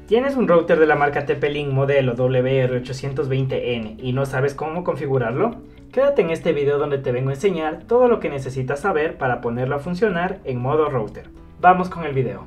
¿Tienes un router de la marca TP-Link modelo WR820N y no sabes cómo configurarlo? Quédate en este video donde te vengo a enseñar todo lo que necesitas saber para ponerlo a funcionar en modo router. Vamos con el video.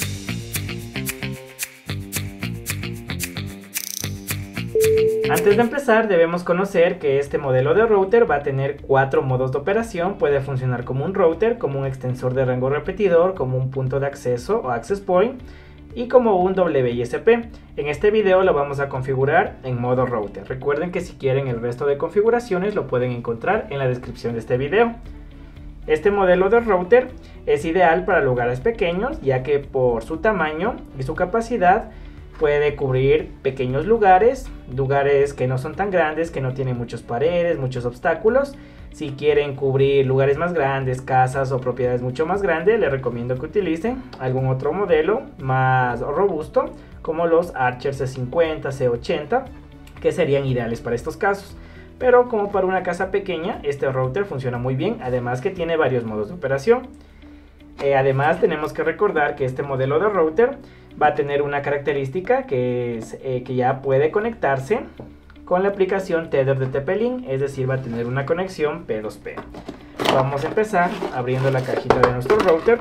Antes de empezar debemos conocer que este modelo de router va a tener 4 modos de operación. Puede funcionar como un router, como un extensor de rango repetidor, como un punto de acceso o access point y como un WISP. En este video lo vamos a configurar en modo router. Recuerden que si quieren el resto de configuraciones lo pueden encontrar en la descripción de este video. Este modelo de router es ideal para lugares pequeños, ya que por su tamaño y su capacidad puede cubrir pequeños lugares que no son tan grandes, que no tienen muchas paredes, muchos obstáculos. Si quieren cubrir lugares más grandes, casas o propiedades mucho más grandes, les recomiendo que utilicen algún otro modelo más robusto, como los Archer C50, C80, que serían ideales para estos casos. Pero como para una casa pequeña, este router funciona muy bien, además que tiene varios modos de operación. Además tenemos que recordar que este modelo de router va a tener una característica que es que ya puede conectarse con la aplicación Tether de TP-Link, es decir, va a tener una conexión P2P. Vamos a empezar abriendo la cajita de nuestro router.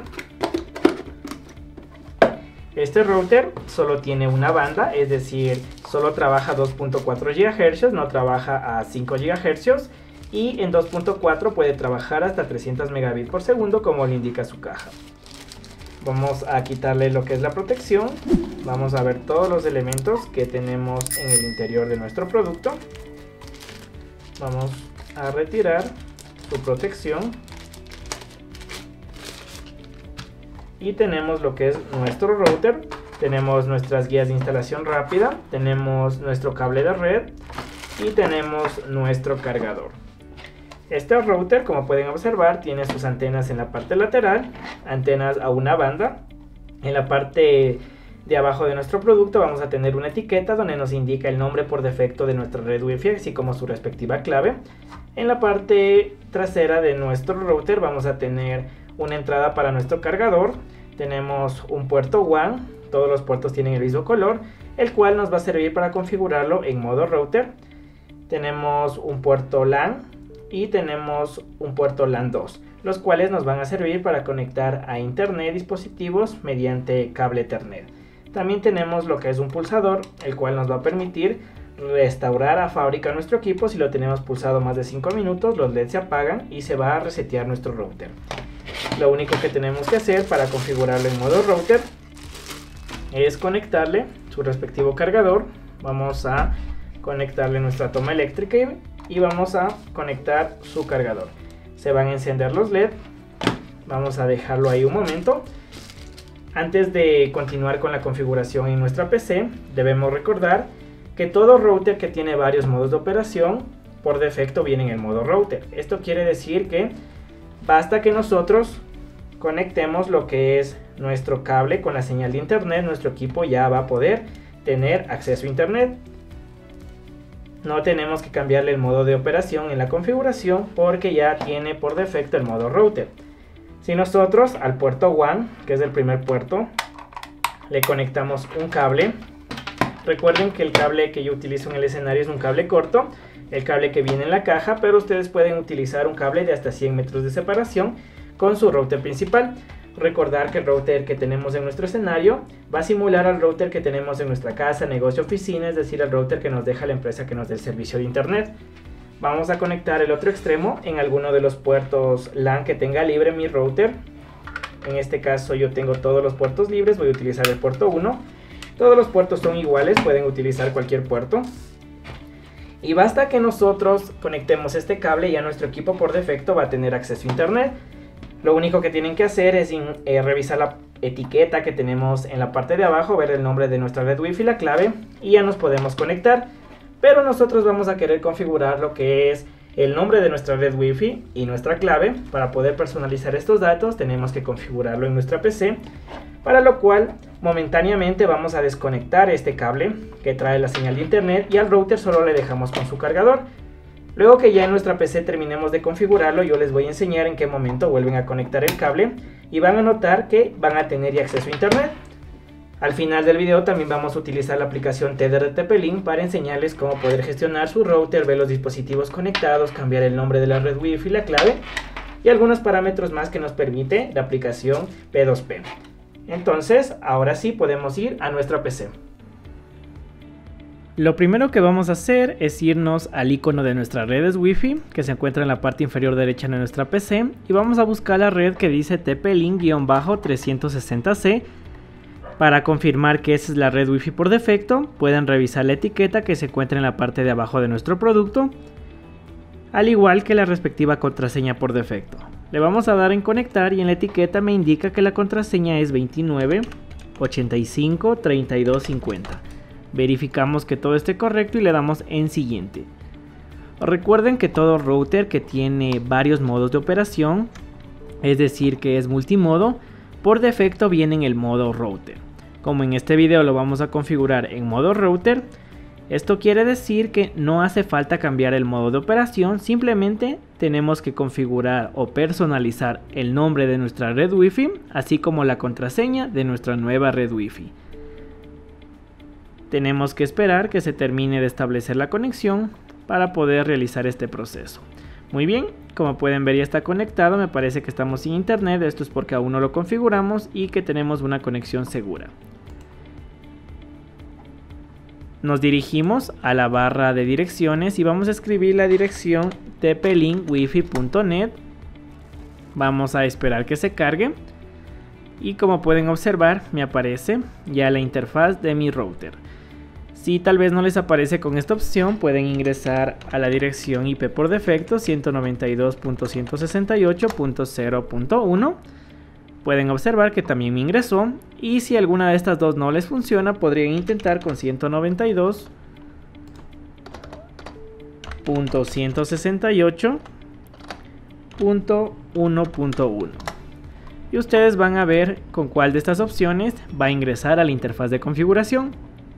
Este router solo tiene una banda, es decir, solo trabaja 2.4 GHz, no trabaja a 5 GHz y en 2.4 puede trabajar hasta 300 megabits por segundo, como le indica su caja. Vamos a quitarle lo que es la protección. Vamos a ver todos los elementos que tenemos en el interior de nuestro producto. Vamos a retirar su protección. Y tenemos lo que es nuestro router. Tenemos nuestras guías de instalación rápida. Tenemos nuestro cable de red. Y tenemos nuestro cargador. Este router, como pueden observar, tiene sus antenas en la parte lateral, antenas a una banda. En la parte de abajo de nuestro producto vamos a tener una etiqueta donde nos indica el nombre por defecto de nuestra red Wi-Fi, así como su respectiva clave. En la parte trasera de nuestro router vamos a tener una entrada para nuestro cargador. Tenemos un puerto WAN, todos los puertos tienen el mismo color, el cual nos va a servir para configurarlo en modo router. Tenemos un puerto LAN y tenemos un puerto LAN 2, los cuales nos van a servir para conectar a internet dispositivos mediante cable Ethernet. También tenemos lo que es un pulsador, el cual nos va a permitir restaurar a fábrica nuestro equipo. Si lo tenemos pulsado más de 5 minutos, los LEDs se apagan y se va a resetear nuestro router. Lo único que tenemos que hacer para configurarlo en modo router es conectarle su respectivo cargador. Vamos a conectarle nuestra toma eléctrica y vamos a conectar su cargador. Se van a encender los LED. Vamos a dejarlo ahí un momento. Antes de continuar con la configuración en nuestra PC, debemos recordar que todo router que tiene varios modos de operación por defecto viene en el modo router. Esto quiere decir que basta que nosotros conectemos lo que es nuestro cable con la señal de internet, nuestro equipo ya va a poder tener acceso a internet. No tenemos que cambiarle el modo de operación en la configuración porque ya tiene por defecto el modo router. Si nosotros al puerto WAN, que es el primer puerto, le conectamos un cable. Recuerden que el cable que yo utilizo en el escenario es un cable corto, el cable que viene en la caja, pero ustedes pueden utilizar un cable de hasta 100 metros de separación con su router principal. Recordar que el router que tenemos en nuestro escenario va a simular al router que tenemos en nuestra casa, negocio, oficina, es decir, al router que nos deja la empresa que nos dé el servicio de internet. Vamos a conectar el otro extremo en alguno de los puertos LAN que tenga libre mi router. En este caso yo tengo todos los puertos libres, voy a utilizar el puerto 1. Todos los puertos son iguales, pueden utilizar cualquier puerto. Y basta que nosotros conectemos este cable y ya nuestro equipo por defecto va a tener acceso a internet. Lo único que tienen que hacer es revisar la etiqueta que tenemos en la parte de abajo, ver el nombre de nuestra red Wi-Fi, la clave, y ya nos podemos conectar. Pero nosotros vamos a querer configurar lo que es el nombre de nuestra red Wi-Fi y nuestra clave. Para poder personalizar estos datos tenemos que configurarlo en nuestra PC, para lo cual momentáneamente vamos a desconectar este cable que trae la señal de internet y al router solo le dejamos con su cargador. Luego que ya en nuestra PC terminemos de configurarlo, yo les voy a enseñar en qué momento vuelven a conectar el cable y van a notar que van a tener ya acceso a internet. Al final del video también vamos a utilizar la aplicación Tether de TP-Link para enseñarles cómo poder gestionar su router, ver los dispositivos conectados, cambiar el nombre de la red Wi-Fi, la clave y algunos parámetros más que nos permite la aplicación P2P. Entonces, ahora sí podemos ir a nuestra PC. Lo primero que vamos a hacer es irnos al icono de nuestras redes Wi-Fi que se encuentra en la parte inferior derecha de nuestra PC y vamos a buscar la red que dice TP-Link-360C. Para confirmar que esa es la red Wi-Fi por defecto, pueden revisar la etiqueta que se encuentra en la parte de abajo de nuestro producto, al igual que la respectiva contraseña por defecto. Le vamos a dar en conectar y en la etiqueta me indica que la contraseña es 29 85 32 50. Verificamos que todo esté correcto y le damos en siguiente. Recuerden que todo router que tiene varios modos de operación, es decir que es multimodo, por defecto viene en el modo router. Como en este video lo vamos a configurar en modo router, esto quiere decir que no hace falta cambiar el modo de operación, simplemente tenemos que configurar o personalizar el nombre de nuestra red Wi-Fi, así como la contraseña de nuestra nueva red Wi-Fi. Tenemos que esperar que se termine de establecer la conexión para poder realizar este proceso. Muy bien, como pueden ver ya está conectado, me parece que estamos sin internet, esto es porque aún no lo configuramos y que tenemos una conexión segura. Nos dirigimos a la barra de direcciones y vamos a escribir la dirección tplinkwifi.net. Vamos a esperar que se cargue y como pueden observar me aparece ya la interfaz de mi router. Si tal vez no les aparece con esta opción, pueden ingresar a la dirección IP por defecto 192.168.0.1. Pueden observar que también me ingresó y si alguna de estas dos no les funciona, podrían intentar con 192.168.1.1 y ustedes van a ver con cuál de estas opciones va a ingresar a la interfaz de configuración.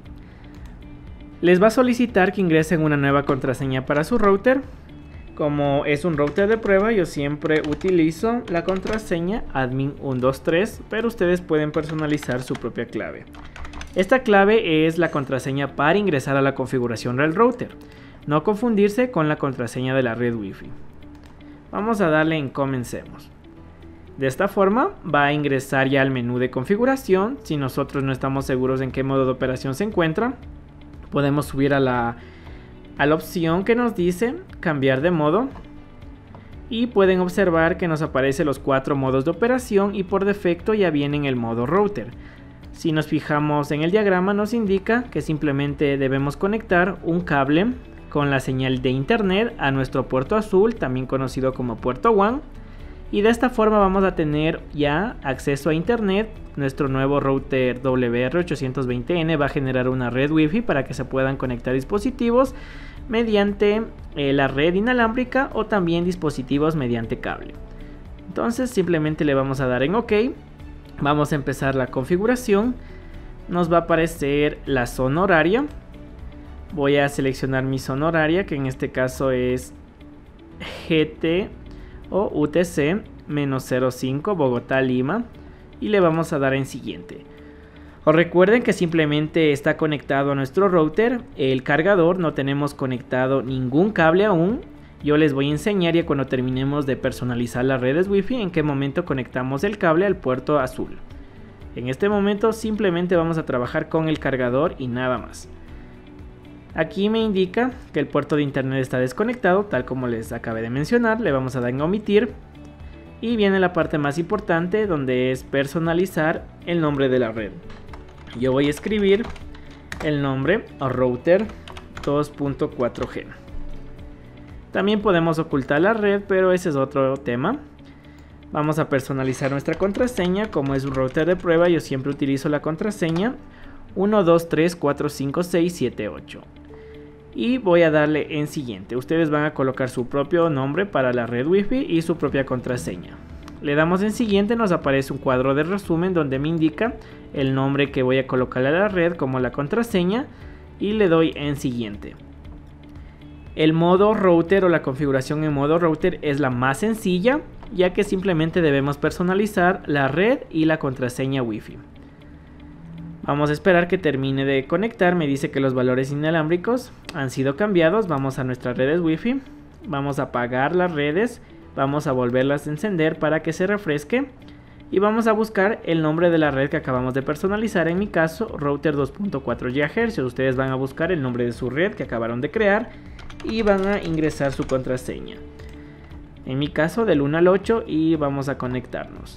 Les va a solicitar que ingresen una nueva contraseña para su router. Como es un router de prueba, yo siempre utilizo la contraseña admin123, pero ustedes pueden personalizar su propia clave. Esta clave es la contraseña para ingresar a la configuración del router. No confundirse con la contraseña de la red Wi-Fi. Vamos a darle en comencemos. De esta forma va a ingresar ya al menú de configuración. Si nosotros no estamos seguros en qué modo de operación se encuentra, podemos subir a la opción que nos dice cambiar de modo y pueden observar que nos aparecen los 4 modos de operación y por defecto ya viene en el modo router. Si nos fijamos en el diagrama nos indica que simplemente debemos conectar un cable con la señal de internet a nuestro puerto azul, también conocido como puerto WAN, y de esta forma vamos a tener ya acceso a internet. Nuestro nuevo router WR820N va a generar una red Wi-Fi para que se puedan conectar dispositivos mediante la red inalámbrica o también dispositivos mediante cable. Entonces simplemente le vamos a dar en OK. Vamos a empezar la configuración. Nos va a aparecer la zona horaria. Voy a seleccionar mi zona horaria, que en este caso es GT o UTC -05 Bogotá Lima, y le vamos a dar en siguiente. Os recuerden que simplemente está conectado a nuestro router el cargador, no tenemos conectado ningún cable aún. Yo les voy a enseñar ya cuando terminemos de personalizar las redes Wi-Fi en qué momento conectamos el cable al puerto azul. En este momento simplemente vamos a trabajar con el cargador y nada más. Aquí me indica que el puerto de internet está desconectado, tal como les acabé de mencionar. Le vamos a dar en omitir y viene la parte más importante, donde es personalizar el nombre de la red. Yo voy a escribir el nombre router 2.4G. También podemos ocultar la red, pero ese es otro tema. Vamos a personalizar nuestra contraseña. Como es un router de prueba, yo siempre utilizo la contraseña 123456778. Y voy a darle en siguiente. Ustedes van a colocar su propio nombre para la red Wi-Fi y su propia contraseña. Le damos en siguiente, nos aparece un cuadro de resumen donde me indica el nombre que voy a colocar a la red como la contraseña y le doy en siguiente. El modo router o la configuración en modo router es la más sencilla, ya que simplemente debemos personalizar la red y la contraseña Wi-Fi. Vamos a esperar que termine de conectar. Me dice que los valores inalámbricos han sido cambiados. Vamos a nuestras redes Wi-Fi. Vamos a apagar las redes. Vamos a volverlas a encender para que se refresque. Y vamos a buscar el nombre de la red que acabamos de personalizar. En mi caso, router 2.4 GHz. Ustedes van a buscar el nombre de su red que acabaron de crear y van a ingresar su contraseña. En mi caso, del 1 al 8, y vamos a conectarnos.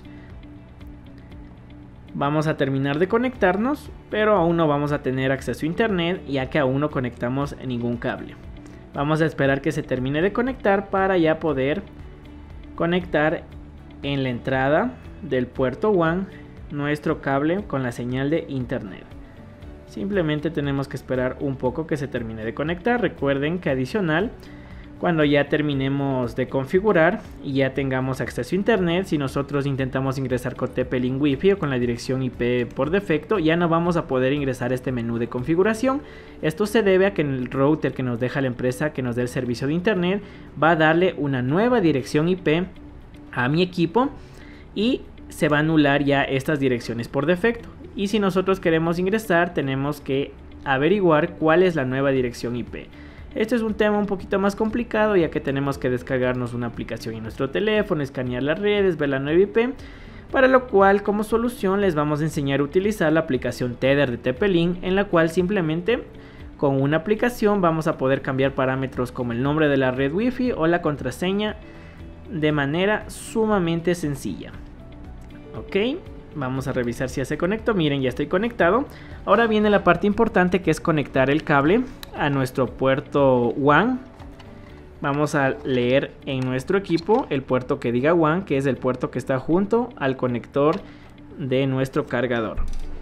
Vamos a terminar de conectarnos, pero aún no vamos a tener acceso a internet ya que aún no conectamos ningún cable. Vamos a esperar que se termine de conectar para ya poder conectar en la entrada del puerto WAN nuestro cable con la señal de internet. Simplemente tenemos que esperar un poco que se termine de conectar. Recuerden que adicional, cuando ya terminemos de configurar y ya tengamos acceso a internet, si nosotros intentamos ingresar con TP-Link Wi-Fi o con la dirección IP por defecto, ya no vamos a poder ingresar a este menú de configuración. Esto se debe a que en el router que nos deja la empresa que nos dé el servicio de internet va a darle una nueva dirección IP a mi equipo y se va a anular ya estas direcciones por defecto. Y si nosotros queremos ingresar, tenemos que averiguar cuál es la nueva dirección IP. Este es un tema un poquito más complicado ya que tenemos que descargarnos una aplicación en nuestro teléfono, escanear las redes, ver la nueva IP, para lo cual como solución les vamos a enseñar a utilizar la aplicación Tether de TP-Link, en la cual simplemente con una aplicación vamos a poder cambiar parámetros como el nombre de la red Wi-Fi o la contraseña de manera sumamente sencilla. Ok. Vamos a revisar si ya se conectó. Miren, ya estoy conectado. Ahora viene la parte importante, que es conectar el cable a nuestro puerto WAN. Vamos a leer en nuestro equipo el puerto que diga WAN, que es el puerto que está junto al conector de nuestro cargador.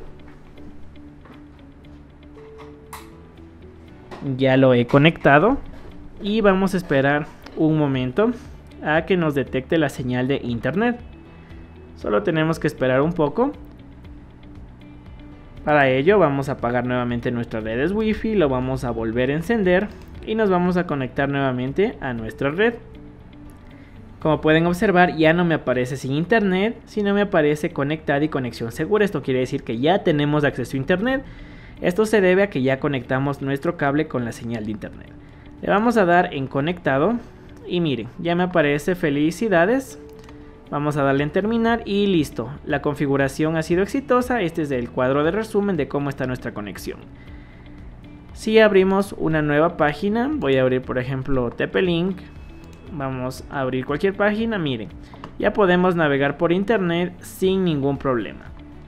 Ya lo he conectado y vamos a esperar un momento a que nos detecte la señal de internet. Solo tenemos que esperar un poco. Para ello vamos a apagar nuevamente nuestras redes Wi-Fi, lo vamos a volver a encender y nos vamos a conectar nuevamente a nuestra red. Como pueden observar, ya no me aparece sin internet, sino me aparece conectada y conexión segura. Esto quiere decir que ya tenemos acceso a internet. Esto se debe a que ya conectamos nuestro cable con la señal de internet. Le vamos a dar en conectado y miren, ya me aparece felicidades. Vamos a darle en terminar y listo. La configuración ha sido exitosa. Este es el cuadro de resumen de cómo está nuestra conexión. Si abrimos una nueva página, voy a abrir por ejemplo TP-Link. Vamos a abrir cualquier página, miren. Ya podemos navegar por internet sin ningún problema.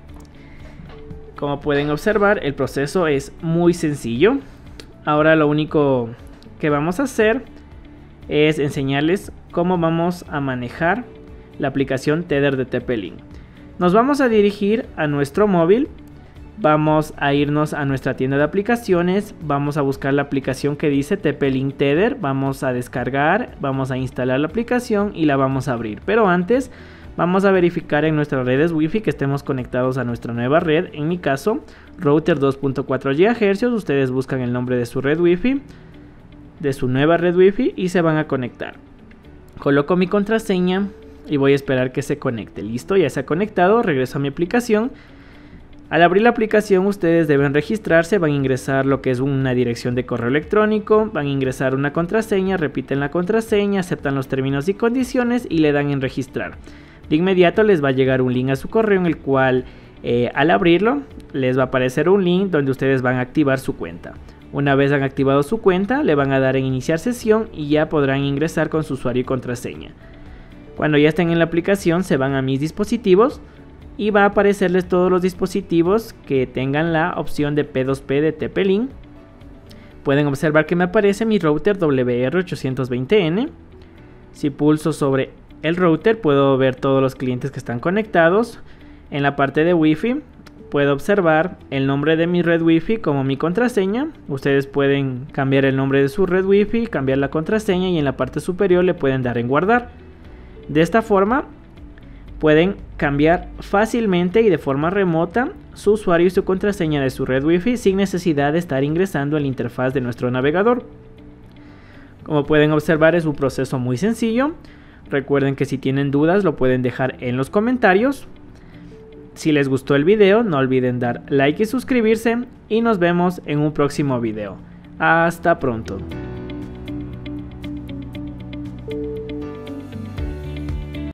Como pueden observar, el proceso es muy sencillo. Ahora lo único que vamos a hacer es enseñarles cómo vamos a manejar la aplicación Tether de TP-Link. Nos vamos a dirigir a nuestro móvil, vamos a irnos a nuestra tienda de aplicaciones, vamos a buscar la aplicación que dice TP-Link Tether, vamos a descargar, vamos a instalar la aplicación y la vamos a abrir. Pero antes vamos a verificar en nuestras redes Wi-Fi que estemos conectados a nuestra nueva red. En mi caso, router 2.4 GHz, ustedes buscan el nombre de su red Wi-Fi, de su nueva red Wi-Fi y se van a conectar. Coloco mi contraseña y voy a esperar que se conecte. Listo, ya se ha conectado. Regreso a mi aplicación. Al abrir la aplicación ustedes deben registrarse. Van a ingresar lo que es una dirección de correo electrónico. Van a ingresar una contraseña. Repiten la contraseña. Aceptan los términos y condiciones y le dan en registrar. De inmediato les va a llegar un link a su correo en el cual al abrirlo les va a aparecer un link donde ustedes van a activar su cuenta. Una vez han activado su cuenta le van a dar en iniciar sesión y ya podrán ingresar con su usuario y contraseña. Cuando ya estén en la aplicación se van a mis dispositivos y va a aparecerles todos los dispositivos que tengan la opción de P2P de TP-Link. Pueden observar que me aparece mi router WR820N. Si pulso sobre el router puedo ver todos los clientes que están conectados. En la parte de Wi-Fi puedo observar el nombre de mi red Wi-Fi como mi contraseña. Ustedes pueden cambiar el nombre de su red Wi-Fi, cambiar la contraseña y en la parte superior le pueden dar en guardar. De esta forma pueden cambiar fácilmente y de forma remota su usuario y su contraseña de su red Wi-Fi sin necesidad de estar ingresando a la interfaz de nuestro navegador. Como pueden observar es un proceso muy sencillo. Recuerden que si tienen dudas lo pueden dejar en los comentarios. Si les gustó el video, no olviden dar like y suscribirse y nos vemos en un próximo video. Hasta pronto.